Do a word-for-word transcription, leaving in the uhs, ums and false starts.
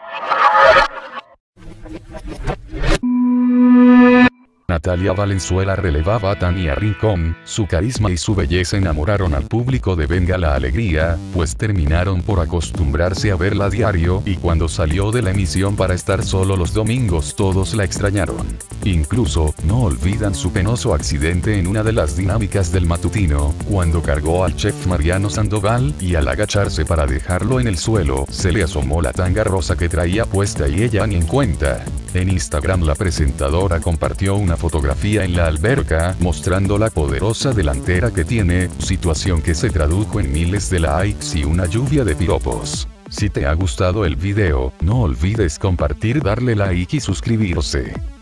Natalia Valenzuela relevaba a Tania Rincón, su carisma y su belleza enamoraron al público de Venga la Alegría, pues terminaron por acostumbrarse a verla a diario y cuando salió de la emisión para estar solo los domingos todos la extrañaron. Incluso, no olvidan su penoso accidente en una de las dinámicas del matutino, cuando cargó al chef Mariano Sandoval y al agacharse para dejarlo en el suelo, se le asomó la tanga rosa que traía puesta y ella ni en cuenta. En Instagram la presentadora compartió una fotografía en la alberca, mostrando la poderosa delantera que tiene, situación que se tradujo en miles de likes y una lluvia de piropos. Si te ha gustado el video, no olvides compartir, darle like y suscribirse.